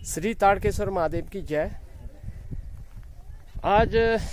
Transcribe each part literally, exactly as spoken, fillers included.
श्री ताड़केश्वर महादेव की जय। आज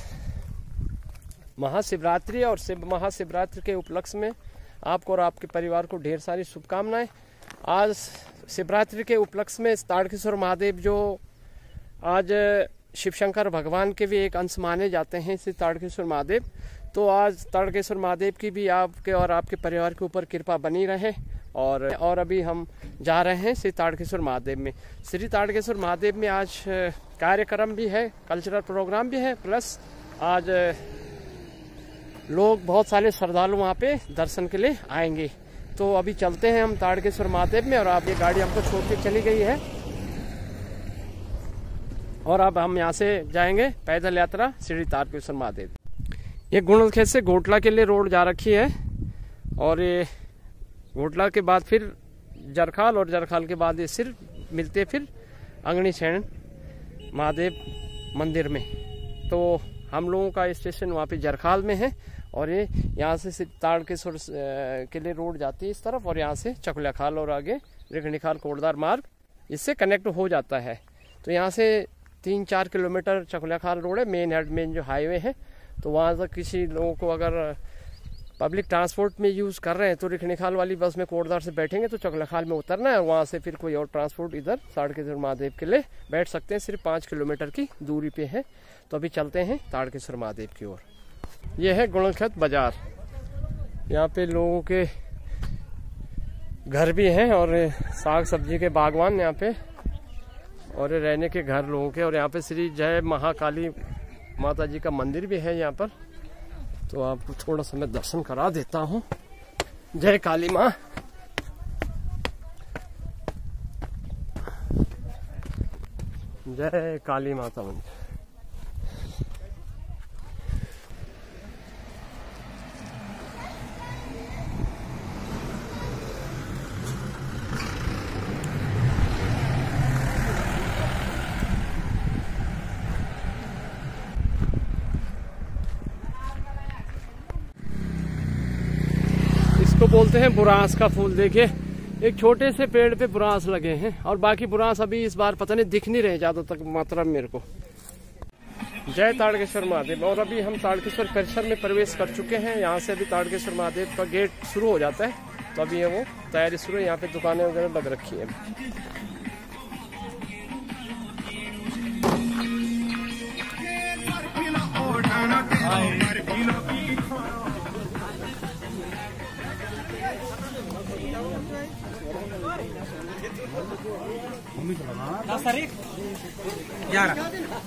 महाशिवरात्रि और शिव महाशिवरात्रि के उपलक्ष्य में आपको और आपके परिवार को ढेर सारी शुभकामनाएं। आज शिवरात्रि के उपलक्ष्य में ताड़केश्वर महादेव जो आज शिव शंकर भगवान के भी एक अंश माने जाते हैं, श्री ताड़केश्वर महादेव, तो आज ताड़केश्वर महादेव की भी आपके और आपके परिवार के ऊपर कृपा बनी रहे। और और अभी हम जा रहे हैं श्री ताड़केश्वर महादेव में। श्री ताड़केश्वर महादेव में आज कार्यक्रम भी है, कल्चरल प्रोग्राम भी है, प्लस आज लोग बहुत सारे श्रद्धालु वहाँ पे दर्शन के लिए आएंगे। तो अभी चलते हैं हम ताड़केश्वर महादेव में, और आप ये गाड़ी हमको छोड़ के चली गई है और अब हम यहाँ से जाएंगे पैदल यात्रा श्री ताड़केश्वर महादेव। ये गुणलखेत से घोटला के लिए रोड जा रखी है, और ये घोटला के बाद फिर जरखाल, और जरखाल के बाद ये सिर्फ मिलते फिर अंगनी शरण महादेव मंदिर में। तो हम लोगों का स्टेशन वहाँ पे जरखाल में है, और ये यहाँ से ताड़केश्वर के लिए रोड जाती है इस तरफ, और यहाँ से चकुलिया खाल और आगे रिखणीखाल कोटद्वार मार्ग इससे कनेक्ट हो जाता है। तो यहाँ से तीन चार किलोमीटर चकुलिया खाल रोड है, मेन हेड मेन जो हाईवे है। तो वहाँ तक किसी लोगों को अगर पब्लिक ट्रांसपोर्ट में यूज़ कर रहे हैं तो रिखणीखाल वाली बस में कोटद्वार से बैठेंगे तो चकुलिया खाल में उतरना है, और वहाँ से फिर कोई और ट्रांसपोर्ट इधर ताड़केश्वर महादेव के लिए बैठ सकते हैं। सिर्फ पाँच किलोमीटर की दूरी पे है। तो अभी चलते हैं ताड़केश्वर महादेव की ओर। यह है गुणलखेत बाजार। यहाँ पे लोगों के घर भी हैं और साग सब्जी के बागवान यहाँ पे, और रहने के घर लोगों के। और यहाँ पे श्री जय महाकाली माता जी का मंदिर भी है यहाँ पर। तो आपको थोड़ा सा मैं दर्शन करा देता हूँ। जय काली माँ। जय काली माता मंदिर। तो बोलते हैं बुरांस का फूल। देखिए एक छोटे से पेड़ पे बुरांस लगे हैं, और बाकी बुरांस अभी इस बार पता नहीं दिख नहीं रहे ज्यादा तक मात्रा में मेरे को। जय ताड़केश्वर महादेव। और अभी हम ताड़केश्वर परिसर में प्रवेश कर चुके हैं। यहाँ से अभी ताड़केश्वर महादेव का गेट शुरू हो जाता है। तो अभी ये वो तैयारी शुरू है। यहाँ पे दुकानें वगैरह लग रखी है। दस तारीख ग्यारह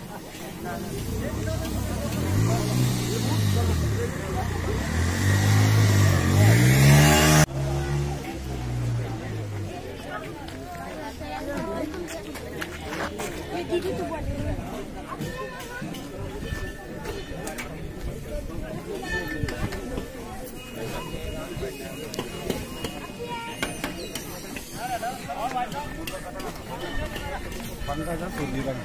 पंद्रह हजार सुधी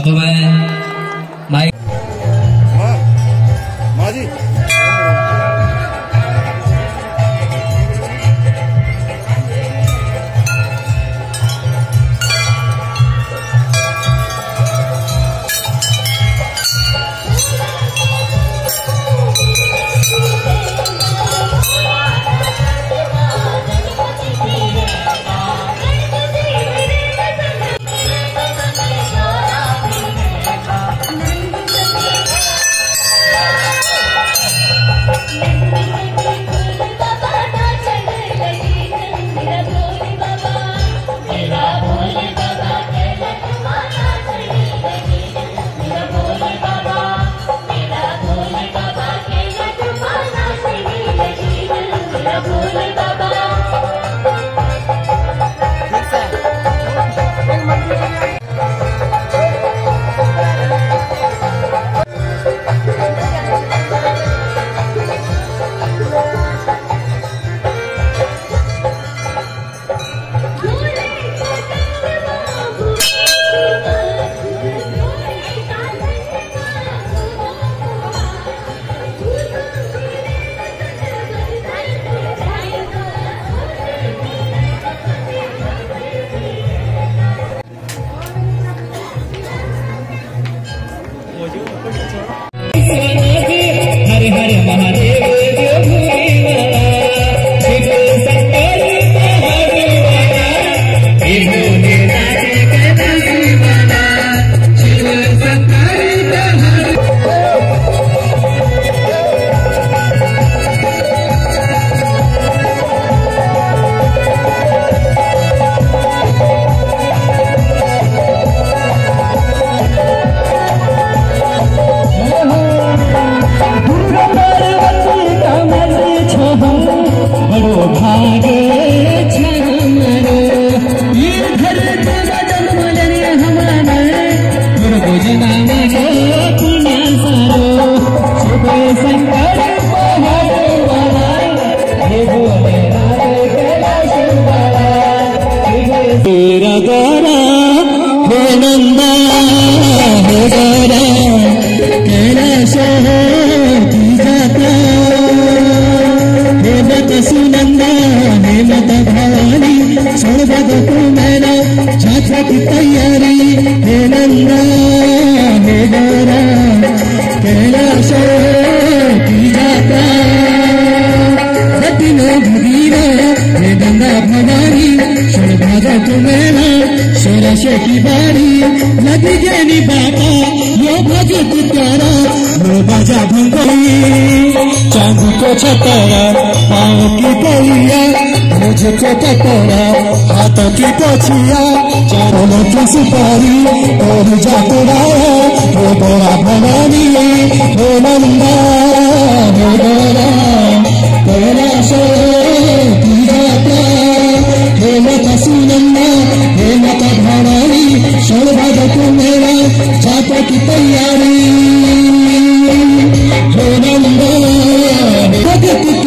अब मैं माइक माँ जी हरे हरे महादेव तेरा गौरा हो नंदा हो गौरा कैलाश की जाता हे मत सुनंदा हे मत भवानी छोड़ भगत मैना छात्र की तैयारी हे नंदा हे गौरा कैलाश की जाता सती ने भगीरा हे गंगा भवानी भगत मेला सोलह की बारी लगी गेनी बाबा यो भगत प्यारा लो बजा भंगई चांद को छतरा पाँव की पैया मुझको टकरा हाथों की पोछिया चारों की सुपारी और जाते रहा वो बड़ा भवानी हो नंदा हो गोरा कैलाश की जाता हे माता सुनंदा हे माता भवानी शोर भगत मेरा जाता की तैयारी हे नंदा भगत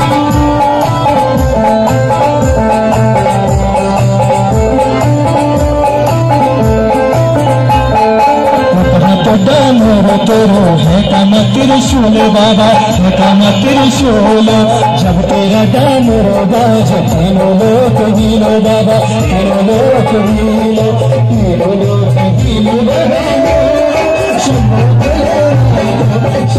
मोरो तोरो है काम त्रिशूल बाबा है काम त्रिशूल जब तेरा डामरो बाज तीनों लोक हीलो बाबा तीनों लोक हीलो तीनों लोक हीलो